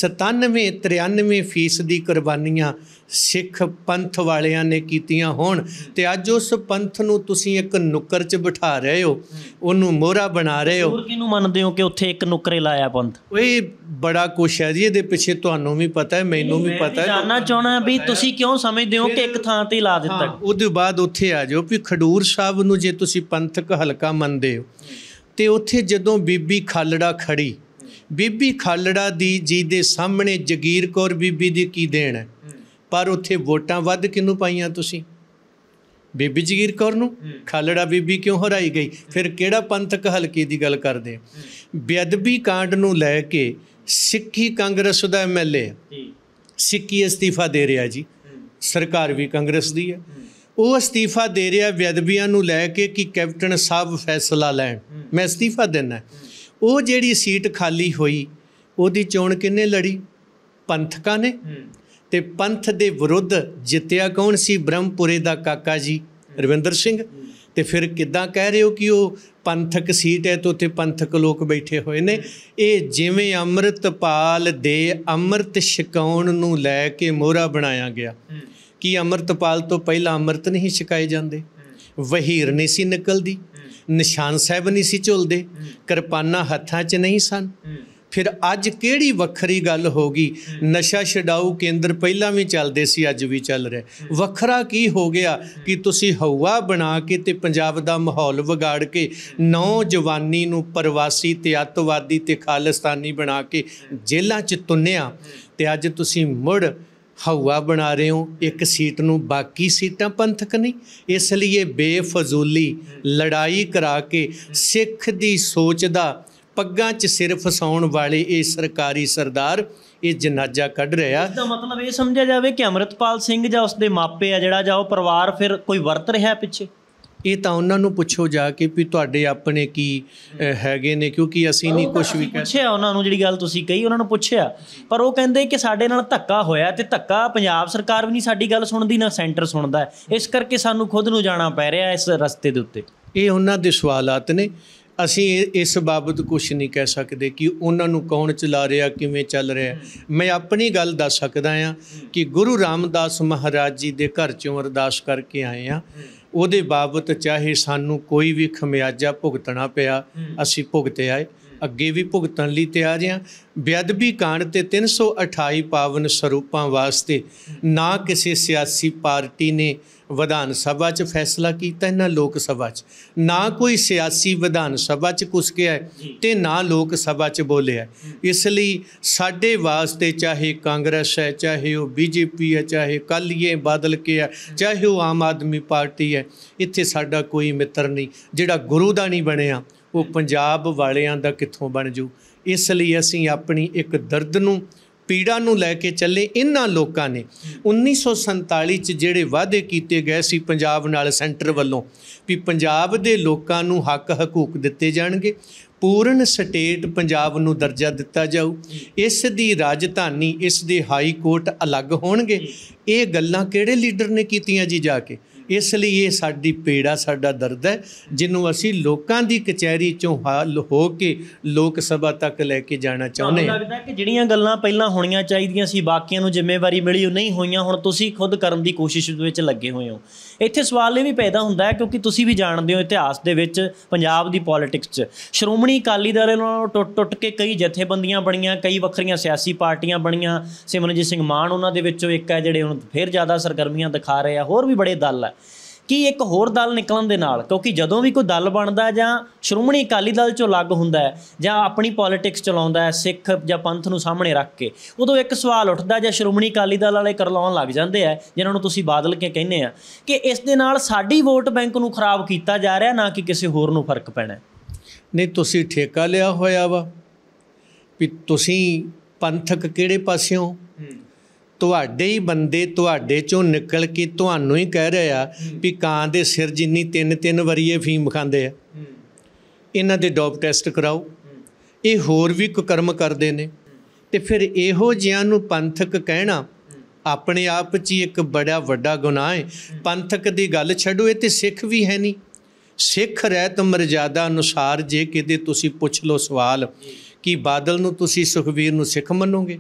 97-93% ਦੀ ਕੁਰਬਾਨੀਆਂ ਸਿੱਖ ਪੰਥ ਵਾਲਿਆਂ ਨੇ ਕੀਤੀਆਂ ਹੋਣ ਤੇ ਅੱਜ ਉਸ ਪੰਥ ਨੂੰ ਤੁਸੀਂ ਇੱਕ ਨੁੱਕਰ 'ਚ ਬਿਠਾ ਰਹੇ ਹੋ, ਉਹਨੂੰ ਮੋਹਰਾ ਬਣਾ ਰਹੇ ਹੋ। ਕਿਹਨੂੰ ਮੰਨਦੇ ਹੋ ਕਿ ਉੱਥੇ ਇੱਕ ਨੁੱਕਰੇ ਲਾਇਆ ਪੰਥ? ਇਹ ਬੜਾ ਕੁਛ ਹੈ ਜੀ, ਇਹਦੇ ਪਿੱਛੇ ਤੁਹਾਨੂੰ ਵੀ ਪਤਾ ਹੈ, ਮੈਨੂੰ ਵੀ ਪਤਾ ਹੈ। ਜਾਣਨਾ ਚਾਹਣਾ ਵੀ ਤੁਸੀਂ ਕਿਉਂ ਸਮਝਦੇ ਹੋ ਕਿ ਇੱਕ ਥਾਂ ਤੇ ਲਾ ਦਿੱਤਾ? ਉਹਦੇ ਬਾਅਦ ਉੱਥੇ ਆ ਜਾਓ ਵੀ ਖਡੂਰ ਸਾਹਿਬ ਨੂੰ ਜੇ ਤੁਸੀਂ ਪੰਥਕ ਹਲਕਾ ਮੰਨਦੇ ਹੋ ਤੇ ਉੱਥੇ ਜਦੋਂ ਬੀਬੀ ਖਾਲੜਾ ਖੜੀ, ਬੀਬੀ ਖਾਲੜਾ ਦੀ ਜੀ ਦੇ ਸਾਹਮਣੇ ਜਗੀਰ ਕੌਰ ਬੀਬੀ ਦੀ ਕੀ ਦੇਣ ਹੈ, ਪਰ ਉੱਥੇ ਵੋਟਾਂ ਵੱਧ ਕਿਹਨੂੰ ਪਾਈਆਂ ਤੁਸੀਂ? ਬੀਬੀ ਜਗੀਰ ਕੌਰ ਨੂੰ। ਖਾਲੜਾ ਬੀਬੀ ਕਿਉਂ ਹਰਾਈ ਗਈ? ਫਿਰ ਕਿਹੜਾ ਪੰਥਕ ਹਲਕੇ ਦੀ ਗੱਲ ਕਰਦੇ? ਬੇਅਦਬੀ ਕਾਂਡ ਨੂੰ ਲੈ ਕੇ ਸਿੱਖੀ ਕਾਂਗਰਸ ਦਾ MLA ਸਿੱਖੀ ਅਸਤੀਫਾ ਦੇ ਰਿਹਾ ਜੀ, ਸਰਕਾਰ ਵੀ ਕਾਂਗਰਸ ਦੀ ਹੈ, ਉਹ ਅਸਤੀਫਾ ਦੇ ਰਿਹਾ ਬੇਅਦਬੀਆਂ ਨੂੰ ਲੈ ਕੇ ਕਿ ਕੈਪਟਨ ਸਾਹਿਬ ਫੈਸਲਾ ਲੈਣ, ਮੈਂ ਅਸਤੀਫਾ ਦੇਣਾ। ਉਹ ਜਿਹੜੀ ਸੀਟ ਖਾਲੀ ਹੋਈ ਉਹਦੀ ਚੋਣ ਕਿਹਨੇ ਲੜੀ? ਪੰਥਕਾਂ ਨੇ। ਤੇ ਪੰਥ ਦੇ ਵਿਰੁੱਧ ਜਿੱਤਿਆ ਕੌਣ ਸੀ? ਬ੍ਰਹਮਪੁਰੇ ਦਾ ਕਾਕਾ ਜੀ ਰਵਿੰਦਰ ਸਿੰਘ। ਤੇ ਫਿਰ ਕਿੱਦਾਂ ਕਹਿ ਰਹੇ ਹੋ ਕਿ ਉਹ ਪੰਥਕ ਸੀਟ ਹੈ ਤੇ ਉੱਥੇ ਪੰਥਕ ਲੋਕ ਬੈਠੇ ਹੋਏ ਨੇ? ਇਹ ਜਿਵੇਂ ਅੰਮ੍ਰਿਤਪਾਲ ਦੇ ਅੰਮ੍ਰਿਤ ਛਕਾਉਣ ਨੂੰ ਲੈ ਕੇ ਮੋਹਰਾ ਬਣਾਇਆ ਗਿਆ ਕਿ ਅੰਮ੍ਰਿਤਪਾਲ ਤੋਂ ਪਹਿਲਾਂ ਅੰਮ੍ਰਿਤ ਨਹੀਂ ਛਕਾਏ ਜਾਂਦੇ, ਵਹੀਰ ਨਹੀਂ ਸੀ ਨਿਕਲਦੀ, ਨਿਸ਼ਾਨ ਸਾਹਿਬ ਨਹੀਂ ਸੀ ਝੁਲਦੇ, ਕਿਰਪਾਨਾਂ ਹੱਥਾਂ 'ਚ ਨਹੀਂ ਸਨ। ਫਿਰ ਅੱਜ ਕਿਹੜੀ ਵੱਖਰੀ ਗੱਲ ਹੋ ਗਈ? ਨਸ਼ਾ ਛਡਾਊ ਕੇਂਦਰ ਪਹਿਲਾਂ ਵੀ ਚੱਲਦੇ ਸੀ, ਅੱਜ ਵੀ ਚੱਲ ਰਿਹਾ। ਵੱਖਰਾ ਕੀ ਹੋ ਗਿਆ ਕਿ ਤੁਸੀਂ ਹਵਾ ਬਣਾ ਕੇ ਤੇ ਪੰਜਾਬ ਦਾ ਮਾਹੌਲ ਵਿਗਾੜ ਕੇ ਨੌਜਵਾਨੀ ਨੂੰ ਪ੍ਰਵਾਸੀ ਤੇ ਅੱਤਵਾਦੀ ਤੇ ਖਾਲਿਸਤਾਨੀ ਬਣਾ ਕੇ ਜੇਲ੍ਹਾਂ 'ਚ ਤੁੰਨਿਆ ਤੇ ਅੱਜ ਤੁਸੀਂ ਮੁੜ ਹਵਾ ਬਣਾ ਰਹੇ ਹੋ ਇੱਕ ਸੀਟ ਨੂੰ, ਬਾਕੀ ਸੀਟਾਂ ਪੰਥਕ ਨਹੀਂ। ਇਸ ਲਈ ਬੇਫਜ਼ੂਲੀ ਲੜਾਈ ਕਰਾ ਕੇ ਸਿੱਖ ਦੀ ਸੋਚ ਦਾ ਪੱਗਾਂ 'ਚ ਸਿਰ ਫਸਾਉਣ ਵਾਲੇ ਇਹ ਸਰਕਾਰੀ ਸਰਦਾਰ ਇਹ ਜਨਾਜ਼ਾ ਕੱਢ ਰਿਹਾ। ਇਸ ਦਾ ਮਤਲਬ ਇਹ ਸਮਝਿਆ ਜਾਵੇ ਕਿ ਅੰਮ੍ਰਿਤਪਾਲ ਸਿੰਘ ਜਾਂ ਉਸਦੇ ਮਾਪੇ ਆ ਜਿਹੜਾ ਜਾਂ ਉਹ ਪਰਿਵਾਰ ਫਿਰ ਕੋਈ ਵਰਤ ਰਿਹਾ ਪਿੱਛੇ? ਇਹ ਤਾਂ ਉਹਨਾਂ ਨੂੰ ਪੁੱਛੋ ਜਾ ਕੇ ਵੀ ਤੁਹਾਡੇ ਆਪਣੇ ਕੀ ਹੈਗੇ ਨੇ, ਕਿਉਂਕਿ ਅਸੀਂ ਨਹੀਂ ਕੁਝ ਵੀ ਪੁੱਛਿਆ ਉਹਨਾਂ ਨੂੰ। ਜਿਹੜੀ ਗੱਲ ਤੁਸੀਂ ਕਹੀ ਉਹਨਾਂ ਨੂੰ ਪੁੱਛਿਆ, ਪਰ ਉਹ ਕਹਿੰਦੇ ਕਿ ਸਾਡੇ ਨਾਲ ਧੱਕਾ ਹੋਇਆ ਤੇ ਧੱਕਾ ਪੰਜਾਬ ਸਰਕਾਰ ਵੀ ਨਹੀਂ ਸਾਡੀ ਗੱਲ ਸੁਣਦੀ, ਨਾ ਸੈਂਟਰ ਸੁਣਦਾ ਹੈ, ਇਸ ਕਰਕੇ ਸਾਨੂੰ ਖੁਦ ਨੂੰ ਜਾਣਾ ਪੈ ਰਿਹਾ ਇਸ ਰਸਤੇ ਦੇ ਉੱਤੇ। ਇਹ ਉਹਨਾਂ ਦੇ ਸਵਾਲਾਤ ਨੇ, ਅਸੀਂ ਇਸ ਬਾਬਤ ਕੁਛ ਨਹੀਂ ਕਹਿ ਸਕਦੇ ਕਿ ਉਹਨਾਂ ਨੂੰ ਕੌਣ ਚਲਾ ਰਿਹਾ, ਕਿਵੇਂ ਚੱਲ ਰਿਹਾ। ਮੈਂ ਆਪਣੀ ਗੱਲ ਦੱਸ ਸਕਦਾ ਹਾਂ ਕਿ ਗੁਰੂ ਰਾਮਦਾਸ ਮਹਾਰਾਜ ਜੀ ਦੇ ਘਰ 'ਚੋਂ ਅਰਦਾਸ ਕਰਕੇ ਆਏ ਹਾਂ, ਉਹਦੇ ਬਾਬਤ ਚਾਹੇ ਸਾਨੂੰ ਕੋਈ ਵੀ ਖਮਿਆਜਾ ਭੁਗਤਣਾ ਪਿਆ ਅਸੀਂ ਭੁਗਤੇ ਆਏ, ਅੱਗੇ ਵੀ ਭੁਗਤਣ ਲਈ ਤਿਆਰ ਹਾਂ। ਬੇਅਦਬੀ ਕਾਂਡ ਤੇ 328 ਪਾਵਨ ਸਰੂਪਾਂ ਵਾਸਤੇ ਨਾ ਕਿਸੇ ਸਿਆਸੀ ਪਾਰਟੀ ਨੇ ਵਿਧਾਨ ਸਭਾ 'ਚ ਫੈਸਲਾ ਕੀਤਾ, ਨਾ ਲੋਕ ਸਭਾ 'ਚ, ਨਾ ਕੋਈ ਸਿਆਸੀ ਵਿਧਾਨ ਸਭਾ 'ਚ ਕੁਸਕਿਆ ਤੇ ਨਾ ਲੋਕ ਸਭਾ 'ਚ ਬੋਲਿਆ। ਇਸ ਲਈ ਸਾਡੇ ਵਾਸਤੇ ਚਾਹੇ ਕਾਂਗਰਸ ਹੈ, ਚਾਹੇ ਉਹ BJP ਹੈ, ਚਾਹੇ ਅਕਾਲੀਏ ਬਾਦਲ ਕੇ ਹੈ, ਚਾਹੇ ਉਹ ਆਮ ਆਦਮੀ ਪਾਰਟੀ ਹੈ, ਇੱਥੇ ਸਾਡਾ ਕੋਈ ਮਿੱਤਰ ਨਹੀਂ। ਜਿਹੜਾ ਗੁਰੂ ਦਾ ਨਹੀਂ ਬਣਿਆ ਉਹ ਪੰਜਾਬ ਵਾਲਿਆਂ ਦਾ ਕਿੱਥੋਂ ਬਣ ਜੂ? ਇਸ ਲਈ ਅਸੀਂ ਆਪਣੀ ਇੱਕ ਦਰਦ ਨੂੰ ਪੀੜਾ ਨੂੰ ਲੈ ਕੇ ਚੱਲੇ। ਇਹਨਾਂ ਲੋਕਾਂ ਨੇ 1947 'ਚ ਜਿਹੜੇ ਵਾਅਦੇ ਕੀਤੇ ਗਏ ਸੀ ਪੰਜਾਬ ਨਾਲ ਸੈਂਟਰ ਵੱਲੋਂ ਵੀ ਪੰਜਾਬ ਦੇ ਲੋਕਾਂ ਨੂੰ ਹੱਕ ਹਕੂਕ ਦਿੱਤੇ ਜਾਣਗੇ, ਪੂਰਨ ਸਟੇਟ ਪੰਜਾਬ ਨੂੰ ਦਰਜਾ ਦਿੱਤਾ ਜਾਊ, ਇਸ ਦੀ ਰਾਜਧਾਨੀ, ਇਸ ਦੇ ਹਾਈ ਕੋਰਟ ਅਲੱਗ ਹੋਣਗੇ, ਇਹ ਗੱਲਾਂ ਕਿਹੜੇ ਲੀਡਰ ਨੇ ਕੀਤੀਆਂ ਜੀ ਜਾ ਕੇ? ਇਸ ਲਈ ਇਹ ਸਾਡੀ ਪੀੜਾ, ਸਾਡਾ ਦਰਦ ਹੈ, ਜਿਹਨੂੰ ਅਸੀਂ ਲੋਕਾਂ ਦੀ ਕਚਹਿਰੀ 'ਚੋਂ ਹੱਲ ਹੋ ਕੇ ਲੋਕ ਸਭਾ ਤੱਕ ਲੈ ਕੇ ਜਾਣਾ ਚਾਹੁੰਦੇ ਹਾਂ। ਲੱਗਦਾ ਕਿ ਜਿਹੜੀਆਂ ਗੱਲਾਂ ਪਹਿਲਾਂ ਹੋਣੀਆਂ ਚਾਹੀਦੀਆਂ ਸੀ, ਬਾਕੀਆਂ ਨੂੰ ਜ਼ਿੰਮੇਵਾਰੀ ਮਿਲੀ, ਉਹ ਨਹੀਂ ਹੋਈਆਂ, ਹੁਣ ਤੁਸੀਂ ਖੁਦ ਕਰਨ ਦੀ ਕੋਸ਼ਿਸ਼ ਵਿੱਚ ਲੱਗੇ ਹੋਏ ਹੋ। ਇੱਥੇ ਸਵਾਲ ਇਹ ਵੀ ਪੈਦਾ ਹੁੰਦਾ ਹੈ, ਕਿਉਂਕਿ ਤੁਸੀਂ ਵੀ ਜਾਣਦੇ ਹੋ ਇਤਿਹਾਸ ਦੇ ਵਿੱਚ ਪੰਜਾਬ ਦੀ ਪੋਲੀਟਿਕਸ 'ਚ ਸ਼੍ਰੋਮਣੀ ਅਕਾਲੀ ਦਲ ਨਾਲੋਂ ਟੁੱਟ ਕੇ ਕਈ ਜਥੇਬੰਦੀਆਂ ਬਣੀਆਂ, ਕਈ ਵੱਖਰੀਆਂ ਸਿਆਸੀ ਪਾਰਟੀਆਂ ਬਣੀਆਂ। ਸਿਮਰਨਜੀਤ ਸਿੰਘ ਮਾਨ ਉਹਨਾਂ ਦੇ ਵਿੱਚੋਂ ਇੱਕ ਹੈ, ਜਿਹੜੇ ਹੁਣ ਫਿਰ ਜ਼ਿਆਦਾ ਸਰਗਰਮੀਆਂ ਦਿਖਾ ਰਹੇ ਆ। ਹੋਰ ਵੀ ਬੜੇ ਦਲ ਹੈ। ਕੀ ਇੱਕ ਹੋਰ ਦਲ ਨਿਕਲਣ ਦੇ ਨਾਲ, ਕਿਉਂਕਿ ਜਦੋਂ ਵੀ ਕੋਈ ਦਲ ਬਣਦਾ ਜਾਂ ਸ਼੍ਰੋਮਣੀ ਅਕਾਲੀ ਦਲ 'ਚੋਂ ਅਲੱਗ ਹੁੰਦਾ ਹੈ ਜਾਂ ਆਪਣੀ ਪੋਲੀਟਿਕਸ ਚਲਾਉਂਦਾ ਹੈ ਸਿੱਖ ਜਾਂ ਪੰਥ ਨੂੰ ਸਾਹਮਣੇ ਰੱਖ ਕੇ, ਉਦੋਂ ਇੱਕ ਸਵਾਲ ਉੱਠਦਾ ਜਾਂ ਸ਼੍ਰੋਮਣੀ ਅਕਾਲੀ ਦਲ ਵਾਲੇ ਕਰਲਾਉਣ ਲੱਗ ਜਾਂਦੇ ਆ, ਜਿਨ੍ਹਾਂ ਨੂੰ ਤੁਸੀਂ ਬਾਦਲ ਕੇ ਕਹਿੰਦੇ ਆ, ਕਿ ਇਸ ਦੇ ਨਾਲ ਸਾਡੀ ਵੋਟ ਬੈਂਕ ਨੂੰ ਖਰਾਬ ਕੀਤਾ ਜਾ ਰਿਹਾ, ਨਾ ਕਿ ਕਿਸੇ ਹੋਰ ਨੂੰ ਫਰਕ ਪੈਣਾ। ਨਹੀਂ, ਤੁਸੀਂ ਠੇਕਾ ਲਿਆ ਹੋਇਆ ਵਾ ਵੀ ਤੁਸੀਂ ਪੰਥਕ ਕਿਹੜੇ ਪਾਸਿਓਂ, ਤੁਹਾਡੇ ਹੀ ਬੰਦੇ ਤੁਹਾਡੇ 'ਚੋਂ ਨਿਕਲ ਕੇ ਤੁਹਾਨੂੰ ਹੀ ਕਹਿ ਰਹੇ ਆ ਵੀ ਕਾਂ ਦੇ ਸਿਰ ਜਿੰਨੀ 3 ਵਾਰੀ ਇਹ ਫੀਮ ਖਾਂਦੇ ਆ, ਇਹਨਾਂ ਦੇ ਡੋਪ ਟੈਸਟ ਕਰਾਓ। ਇਹ ਹੋਰ ਵੀ ਕੁਕਰਮ ਕਰਦੇ ਨੇ, ਅਤੇ ਫਿਰ ਇਹੋ ਜਿਹਿਆਂ ਨੂੰ ਪੰਥਕ ਕਹਿਣਾ ਆਪਣੇ ਆਪ 'ਚ ਹੀ ਇੱਕ ਬੜਾ ਵੱਡਾ ਗੁਨਾਹ ਹੈ। ਪੰਥਕ ਦੀ ਗੱਲ ਛੱਡੋ, ਇਹ ਤਾਂ ਸਿੱਖ ਵੀ ਹੈ ਨਹੀਂ। ਸਿੱਖ ਰਹਿਤ ਮਰਜ਼ਾਦਾ ਅਨੁਸਾਰ ਜੇ ਕਿਤੇ ਤੁਸੀਂ ਪੁੱਛ ਲਓ ਸਵਾਲ ਕਿ ਬਾਦਲ ਨੂੰ ਤੁਸੀਂ ਸੁਖਬੀਰ ਨੂੰ ਸਿੱਖ ਮੰਨੋਗੇ,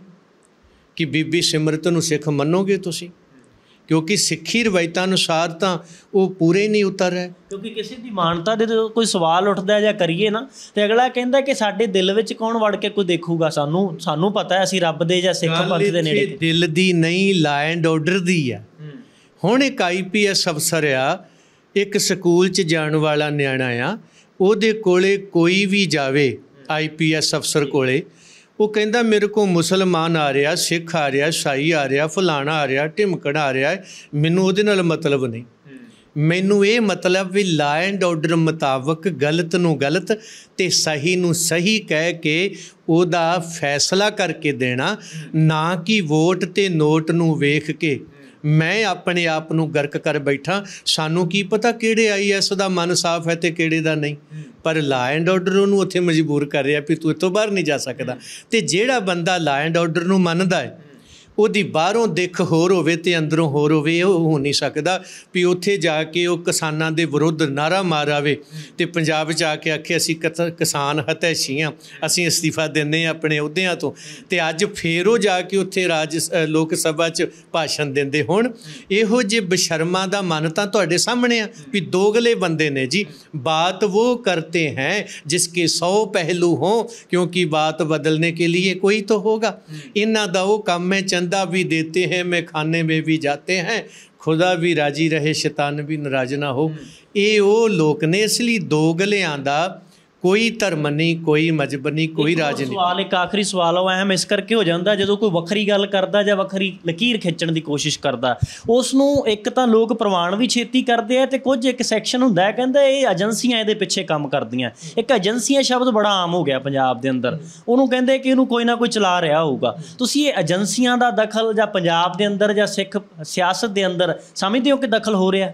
ਕਿ ਬੀਬੀ ਸਿਮਰਤ ਨੂੰ ਸਿੱਖ ਮੰਨੋਗੇ ਤੁਸੀਂ? ਕਿਉਂਕਿ ਸਿੱਖੀ ਰਵਾਇਤਾਂ ਅਨੁਸਾਰ ਤਾਂ ਉਹ ਪੂਰੇ ਨਹੀਂ ਉਤਰ ਰਹੇ। ਕਿਉਂਕਿ ਕਿਸੇ ਦੀ ਮਾਨਤਾ ਦੇ ਕੋਈ ਸਵਾਲ ਉੱਠਦਾ ਜਾਂ ਕਰੀਏ ਨਾ, ਤੇ ਅਗਲਾ ਕਹਿੰਦਾ ਕਿ ਸਾਡੇ ਦਿਲ ਵਿੱਚ ਕੌਣ ਵੜ ਕੇ ਕੋਈ ਦੇਖੂਗਾ, ਸਾਨੂੰ ਪਤਾ ਹੈ ਅਸੀਂ ਰੱਬ ਦੇ ਜਾਂ ਸਿੱਖ ਪੰਥ ਦੇ ਨੇੜੇ। ਦਿਲ ਦੀ ਨਹੀਂ, ਲਾ ਐਂਡ ਆਰਡਰ ਦੀ ਆ। ਹੁਣ ਇੱਕ IPS ਅਫਸਰ ਆ, ਇੱਕ ਸਕੂਲ 'ਚ ਜਾਣ ਵਾਲਾ ਨਿਆਣਾ ਆ, ਉਹਦੇ ਕੋਲੇ ਕੋਈ ਵੀ ਜਾਵੇ IPS ਅਫਸਰ ਕੋਲੇ, ਉਹ ਕਹਿੰਦਾ ਮੇਰੇ ਕੋਲ ਮੁਸਲਮਾਨ ਆ ਰਿਹਾ, ਸਿੱਖ ਆ ਰਿਹਾ, ਈਸਾਈ ਆ ਰਿਹਾ, ਫਲਾਣਾ ਆ ਰਿਹਾ, ਢਿਮਕੜਾ ਆ ਰਿਹਾ, ਮੈਨੂੰ ਉਹਦੇ ਨਾਲ ਮਤਲਬ ਨਹੀਂ। ਮੈਨੂੰ ਇਹ ਮਤਲਬ ਵੀ ਲਾ ਐਂਡ ਆਰਡਰ ਮੁਤਾਬਕ ਗਲਤ ਨੂੰ ਗਲਤ ਅਤੇ ਸਹੀ ਨੂੰ ਸਹੀ ਕਹਿ ਕੇ ਉਹਦਾ ਫੈਸਲਾ ਕਰਕੇ ਦੇਣਾ, ਨਾ ਕਿ ਵੋਟ ਅਤੇ ਨੋਟ ਨੂੰ ਵੇਖ ਕੇ ਮੈਂ ਆਪਣੇ ਆਪ ਨੂੰ ਗਰਕ ਕਰ ਬੈਠਾ। ਸਾਨੂੰ ਕੀ ਪਤਾ ਕਿਹੜੇ IAS ਦਾ ਮਨ ਸਾਫ਼ ਹੈ ਅਤੇ ਕਿਹੜੇ ਦਾ ਨਹੀਂ, ਪਰ ਲਾ ਐਂਡ ਆਰਡਰ ਉਹਨੂੰ ਉੱਥੇ ਮਜਬੂਰ ਕਰ ਰਿਹਾ ਵੀ ਤੂੰ ਇੱਥੋਂ ਬਾਹਰ ਨਹੀਂ ਜਾ ਸਕਦਾ। ਅਤੇ ਜਿਹੜਾ ਬੰਦਾ ਲਾ ਐਂਡ ਆਰਡਰ ਨੂੰ ਮੰਨਦਾ ਹੈ, ਉਹਦੀ ਬਾਹਰੋਂ ਦਿੱਖ ਹੋਰ ਹੋਵੇ ਅਤੇ ਅੰਦਰੋਂ ਹੋਰ ਹੋਵੇ, ਉਹ ਹੋ ਨਹੀਂ ਸਕਦਾ ਵੀ ਉੱਥੇ ਜਾ ਕੇ ਉਹ ਕਿਸਾਨਾਂ ਦੇ ਵਿਰੁੱਧ ਨਾਅਰਾ ਮਾਰ ਆਵੇ ਅਤੇ ਪੰਜਾਬ 'ਚ ਆ ਕੇ ਆਖੇ ਅਸੀਂ ਕਿਸਾਨ ਹਿਤੈਸ਼ੀ ਹਾਂ, ਅਸੀਂ ਅਸਤੀਫਾ ਦਿੰਦੇ ਹਾਂ ਆਪਣੇ ਅਹੁਦਿਆਂ ਤੋਂ, ਅਤੇ ਅੱਜ ਫਿਰ ਉਹ ਜਾ ਕੇ ਉੱਥੇ ਲੋਕ ਸਭਾ 'ਚ ਭਾਸ਼ਣ ਦਿੰਦੇ ਹੋਣ। ਇਹੋ ਜਿਹੇ ਬਸ਼ਰਮਾਂ ਦਾ ਮਨ ਤਾਂ ਤੁਹਾਡੇ ਸਾਹਮਣੇ ਆ ਵੀ ਦੋਗਲੇ ਬੰਦੇ ਨੇ ਜੀ। ਬਾਤ ਉਹ ਕਰਤੇ ਹੈ ਜਿਸਕੇ 100 ਪਹਿਲੂ ਹੋਂ, ਕਿਉਂਕਿ ਬਾਤ ਬਦਲਨੇ ਕੇ लिए कोई तो होगा। ਇਹਨਾਂ ਦਾ ਉਹ ਕੰਮ ਹੈ, चंदा भी देते हैं मैं खाने में भी जाते हैं, खुदा भी राजी रहे शैतान भी नाराज ना हो। ਇਹ ਉਹ ਲੋਕ ਨੇ। ਇਸ ਲਈ ਦੋਗਲਿਆਂ ਦਾ ਕੋਈ ਧਰਮ ਨਹੀਂ, ਕੋਈ ਮਜ਼ਹਬ ਨਹੀਂ, ਕੋਈ ਰਾਜਨੀਤੀ। ਸਵਾਲ ਇੱਕ ਆਖਰੀ ਸਵਾਲ ਉਹ ਅਹਿਮ ਇਸ ਕਰਕੇ ਹੋ ਜਾਂਦਾ, ਜਦੋਂ ਕੋਈ ਵੱਖਰੀ ਗੱਲ ਕਰਦਾ ਜਾਂ ਵੱਖਰੀ ਲਕੀਰ ਖਿੱਚਣ ਦੀ ਕੋਸ਼ਿਸ਼ ਕਰਦਾ, ਉਸ ਨੂੰ ਇੱਕ ਤਾਂ ਲੋਕ ਪ੍ਰਵਾਨ ਵੀ ਛੇਤੀ ਕਰਦੇ ਆ, ਤੇ ਕੁਝ ਇੱਕ ਸੈਕਸ਼ਨ ਹੁੰਦਾ ਹੈ ਕਹਿੰਦਾ ਇਹ ਏਜੰਸੀਆਂ ਇਹਦੇ ਪਿੱਛੇ ਕੰਮ ਕਰਦੀਆਂ। ਇੱਕ ਏਜੰਸੀਆਂ ਸ਼ਬਦ ਬੜਾ ਆਮ ਹੋ ਗਿਆ ਪੰਜਾਬ ਦੇ ਅੰਦਰ, ਉਹਨੂੰ ਕਹਿੰਦੇ ਕਿ ਇਹਨੂੰ ਕੋਈ ਨਾ ਕੋਈ ਚਲਾ ਰਿਹਾ ਹੋਊਗਾ। ਤੁਸੀਂ ਇਹ ਏਜੰਸੀਆਂ ਦਾ ਦਖਲ ਜਾਂ ਪੰਜਾਬ ਦੇ ਅੰਦਰ ਜਾਂ ਸਿੱਖ ਸਿਆਸਤ ਦੇ ਅੰਦਰ ਸਮਝਦੇ ਹੋ ਕਿ ਦਖਲ ਹੋ ਰਿਹਾ?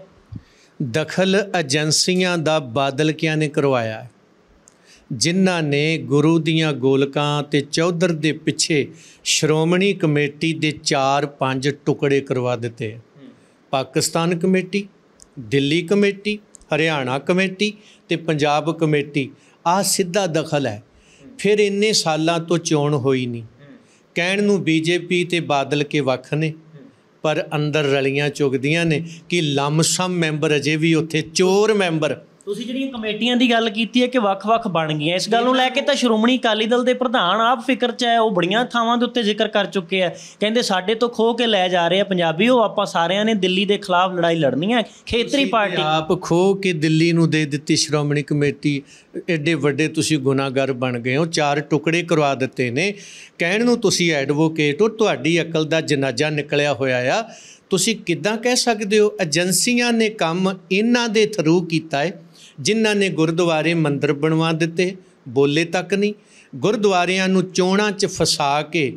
ਦਖਲ ਏਜੰਸੀਆਂ ਦਾ ਬਾਦਲ ਕਿਆਂ ਨੇ ਕਰਵਾਇਆ ਹੈ, ਜਿਨ੍ਹਾਂ ਨੇ ਗੁਰੂ ਦੀਆਂ ਗੋਲਕਾਂ ਅਤੇ ਚੌਧਰ ਦੇ ਪਿੱਛੇ ਸ਼੍ਰੋਮਣੀ ਕਮੇਟੀ ਦੇ 4-5 ਟੁਕੜੇ ਕਰਵਾ ਦਿੱਤੇ। Pakistan committee, Delhi committee, Haryana committee ਅਤੇ ਪੰਜਾਬ ਕਮੇਟੀ। ਆਹ ਸਿੱਧਾ ਦਖਲ ਹੈ। ਫਿਰ ਇੰਨੇ ਸਾਲਾਂ ਤੋਂ ਚੋਣ ਹੋਈ ਨਹੀਂ। ਕਹਿਣ ਨੂੰ BJP ਅਤੇ ਬਾਦਲ ਕੇ ਵੱਖ ਨੇ, ਪਰ ਅੰਦਰ ਰਲੀਆਂ ਚੁਗਦੀਆਂ ਨੇ ਕਿ ਲਮਸਮ ਮੈਂਬਰ ਅਜੇ ਵੀ ਉੱਥੇ ਚੋਰ ਮੈਂਬਰ। ਤੁਸੀਂ ਜਿਹੜੀਆਂ ਕਮੇਟੀਆਂ ਦੀ ਗੱਲ ਕੀਤੀ ਹੈ ਕਿ ਵੱਖ-ਵੱਖ ਬਣ ਗਈਆਂ, ਇਸ ਗੱਲ ਨੂੰ ਲੈ ਕੇ ਤਾਂ ਸ਼੍ਰੋਮਣੀ ਅਕਾਲੀ ਦਲ ਦੇ ਪ੍ਰਧਾਨ ਆਪ ਫਿਕਰ 'ਚ ਹੈ। ਉਹ ਬੜੀਆਂ ਥਾਵਾਂ ਦੇ ਉੱਤੇ ਜ਼ਿਕਰ ਕਰ ਚੁੱਕੇ ਆ, ਕਹਿੰਦੇ ਸਾਡੇ ਤੋਂ ਖੋਹ ਕੇ ਲੈ ਜਾ ਰਹੇ ਆ ਪੰਜਾਬੀ, ਉਹ ਆਪਾਂ ਸਾਰਿਆਂ ਨੇ ਦਿੱਲੀ ਦੇ ਖਿਲਾਫ ਲੜਾਈ ਲੜਨੀ ਹੈ। ਖੇਤਰੀ ਪਾਰਟੀ ਆਪ ਖੋਹ ਕੇ ਦਿੱਲੀ ਨੂੰ ਦੇ ਦਿੱਤੀ ਸ਼੍ਰੋਮਣੀ ਕਮੇਟੀ। ਐਡੇ ਵੱਡੇ ਤੁਸੀਂ ਗੁਨਾਹਗਰ ਬਣ ਗਏ ਹੋ, 4 ਟੁਕੜੇ ਕਰਵਾ ਦਿੱਤੇ ਨੇ। ਕਹਿਣ ਨੂੰ ਤੁਸੀਂ ਐਡਵੋਕੇਟ ਹੋ, ਤੁਹਾਡੀ ਅਕਲ ਦਾ ਜਨਾਜ਼ਾ ਨਿਕਲਿਆ ਹੋਇਆ ਆ। ਤੁਸੀਂ ਕਿੱਦਾਂ ਕਹਿ ਸਕਦੇ ਹੋ? ਏਜੰਸੀਆਂ ਨੇ ਕੰਮ ਇਹਨਾਂ ਦੇ ਥਰੂ ਕੀਤਾ ਹੈ, ਜਿਨ੍ਹਾਂ ਨੇ ਗੁਰਦੁਆਰੇ ਮੰਦਰ ਬਣਵਾ ਦਿੱਤੇ, ਬੋਲੇ ਤੱਕ ਨਹੀਂ। ਗੁਰਦੁਆਰਿਆਂ ਨੂੰ ਚੋਣਾਂ 'ਚ ਫਸਾ ਕੇ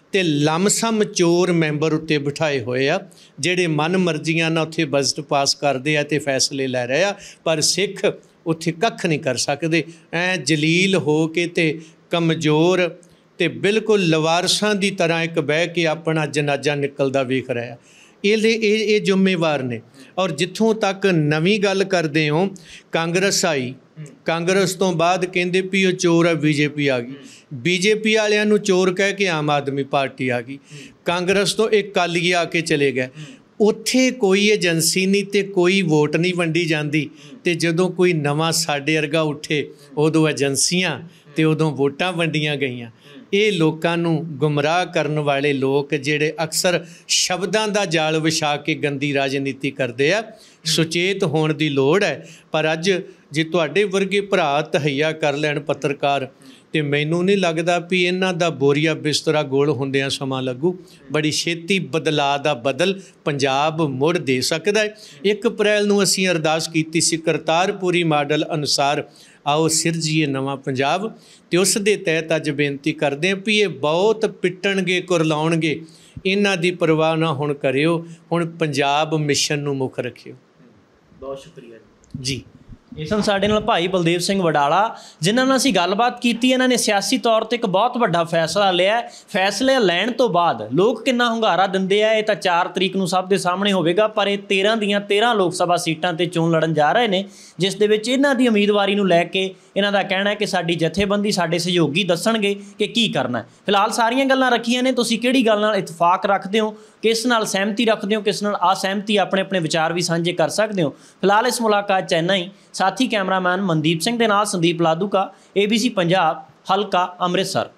ਤੇ ਲਮਸਮ ਚੋਰ ਮੈਂਬਰ ਉੱਤੇ ਬਿਠਾਏ ਹੋਏ ਆ, ਜਿਹੜੇ ਮਨ ਮਰਜ਼ੀਆਂ ਨਾਲ ਉੱਥੇ ਬਜਟ ਪਾਸ ਕਰਦੇ ਆ ਤੇ ਫੈਸਲੇ ਲੈ ਰਹੇ ਆ, ਪਰ ਸਿੱਖ ਉੱਥੇ ਕੱਖ ਨਹੀਂ ਕਰ ਸਕਦੇ। ਐ ਜਲੀਲ ਹੋ ਕੇ ਤੇ ਕਮਜ਼ੋਰ ਤੇ ਬਿਲਕੁਲ ਲਵਾਰਸਾਂ ਦੀ ਤਰ੍ਹਾਂ ਇੱਕ ਬਹਿ ਕੇ ਆਪਣਾ ਜਨਾਜ਼ਾ ਨਿਕਲਦਾ ਵੇਖ ਰਿਹਾ। ਇਹ ਜ਼ਿੰਮੇਵਾਰ ਨੇ। ਔਰ ਜਿੱਥੋਂ ਤੱਕ ਨਵੀਂ ਗੱਲ ਕਰਦੇ ਹੋ, ਕਾਂਗਰਸ ਆਈ, ਕਾਂਗਰਸ ਤੋਂ ਬਾਅਦ ਕਹਿੰਦੇ ਵੀ ਉਹ ਚੋਰ ਆ, ਬੀਜੇਪੀ ਆ ਗਈ, ਬੀਜੇਪੀ ਵਾਲਿਆਂ ਨੂੰ ਚੋਰ ਕਹਿ ਕੇ ਆਮ ਆਦਮੀ ਪਾਰਟੀ ਆ ਗਈ, ਕਾਂਗਰਸ ਤੋਂ ਇੱਕ ਅਕਾਲੀ ਆ ਕੇ ਚਲੇ ਗਏ। ਉੱਥੇ ਕੋਈ ਏਜੰਸੀ ਨਹੀਂ ਤੇ ਕੋਈ ਵੋਟ ਨਹੀਂ ਵੰਡੀ ਜਾਂਦੀ, ਤੇ ਜਦੋਂ ਕੋਈ ਨਵਾਂ ਸਾਡੇ ਵਰਗਾ ਉੱਠੇ ਉਦੋਂ ਏਜੰਸੀਆਂ ਤੇ ਉਦੋਂ ਵੋਟਾਂ ਵੰਡੀਆਂ ਗਈਆਂ। ਇਹ ਲੋਕਾਂ ਨੂੰ ਗੁੰਮਰਾਹ ਕਰਨ ਵਾਲੇ ਲੋਕ ਜਿਹੜੇ ਅਕਸਰ ਸ਼ਬਦਾਂ ਦਾ ਜਾਲ ਵਿਛਾ ਕੇ ਗੰਦੀ ਰਾਜਨੀਤੀ ਕਰਦੇ ਆ, ਸੁਚੇਤ ਹੋਣ ਦੀ ਲੋੜ ਹੈ। ਪਰ ਅੱਜ ਜੇ ਤੁਹਾਡੇ ਵਰਗੇ ਭਰਾ ਤਹਈਆ ਕਰ ਲੈਣ ਪੱਤਰਕਾਰ, ਤੇ ਮੈਨੂੰ ਨਹੀਂ ਲੱਗਦਾ ਵੀ ਇਹਨਾਂ ਦਾ ਬੋਰੀਆ ਬਿਸਤਰਾ ਗੋਲ ਹੁੰਦਿਆਂ ਸਮਾਂ ਲੱਗੂ। ਬੜੀ ਛੇਤੀ ਬਦਲਾਅ ਦਾ ਬਦਲ ਪੰਜਾਬ ਮੁੜ ਦੇ ਸਕਦਾ ਹੈ। 1 ਅਪ੍ਰੈਲ ਨੂੰ ਅਸੀਂ ਅਰਦਾਸ ਕੀਤੀ ਸੀ ਕਰਤਾਰਪੁਰੀ ਮਾਡਲ ਅਨੁਸਾਰ ਆਓ ਸਿਰਜੀਏ ਨਵਾਂ ਪੰਜਾਬ, ਤੇ ਉਸ ਦੇ ਤਹਿਤ ਅੱਜ ਬੇਨਤੀ ਕਰਦੇ ਹਾਂ ਵੀ ਇਹ ਬਹੁਤ ਪਿੱਟਣਗੇ, ਕੁਰਲਾਉਣਗੇ, ਇਹਨਾਂ ਦੀ ਪਰਵਾਹ ਨਾ ਹੁਣ ਕਰਿਓ। ਹੁਣ ਪੰਜਾਬ ਮਿਸ਼ਨ ਨੂੰ ਮੁੱਖ ਰੱਖਿਓ। ਬਹੁਤ ਸ਼ੁਕਰੀਆ ਜੀ। ਇਹ ਸਨ ਸਾਡੇ ਨਾਲ ਭਾਈ ਬਲਦੇਵ ਸਿੰਘ ਵਡਾਲਾ, ਜਿਨ੍ਹਾਂ ਨਾਲ ਅਸੀਂ ਗੱਲਬਾਤ ਕੀਤੀ। ਇਹਨਾਂ ਨੇ ਸਿਆਸੀ ਤੌਰ 'ਤੇ ਇੱਕ ਬਹੁਤ ਵੱਡਾ ਫੈਸਲਾ ਲਿਆ। ਫੈਸਲੇ ਲੈਣ ਤੋਂ ਬਾਅਦ ਲੋਕ ਕਿੰਨਾ ਹੁੰਗਾਰਾ ਦਿੰਦੇ ਆ ਇਹ ਤਾਂ 4 ਤਰੀਕ ਨੂੰ ਸਭ ਦੇ ਸਾਹਮਣੇ ਹੋਵੇਗਾ। ਪਰ ਇਹ 13 ਦੀਆਂ 13 ਲੋਕ ਸਭਾ ਸੀਟਾਂ 'ਤੇ ਚੋਣ ਲੜਨ ਜਾ ਰਹੇ ਨੇ, ਜਿਸ ਦੇ ਵਿੱਚ ਇਹਨਾਂ ਦੀ ਉਮੀਦਵਾਰੀ ਨੂੰ ਲੈ ਕੇ ਇਹਨਾਂ ਦਾ ਕਹਿਣਾ ਹੈ ਕਿ ਸਾਡੀ ਜਥੇਬੰਦੀ, ਸਾਡੇ ਸਹਿਯੋਗੀ ਦੱਸਣਗੇ ਕਿ ਕੀ ਕਰਨਾ ਹੈ। ਫਿਲਹਾਲ ਸਾਰੀਆਂ ਗੱਲਾਂ ਰੱਖੀਆਂ ਨੇ, ਤੁਸੀਂ ਕਿਹੜੀ ਗੱਲ ਨਾਲ ਇਤਫਾਕ ਰੱਖਦੇ ਹੋ, ਕਿਸ ਨਾਲ ਸਹਿਮਤੀ ਰੱਖਦੇ ਹੋ, ਕਿਸ ਨਾਲ ਅਸਹਿਮਤੀ, ਆਪਣੇ ਆਪਣੇ ਵਿਚਾਰ ਵੀ ਸਾਂਝੇ ਕਰ ਸਕਦੇ ਹੋ। ਫਿਲਹਾਲ ਇਸ ਮੁਲਾਕਾਤ 'ਚ ਇੰਨਾ ਹੀ। ਸਾਥੀ ਕੈਮਰਾਮੈਨ ਮਨਦੀਪ ਸਿੰਘ ਦੇ ਨਾਲ ਸੰਦੀਪ ਲਾਧੂਕਾ, ABC ਪੰਜਾਬ, ਹਲਕਾ ਅੰਮ੍ਰਿਤਸਰ।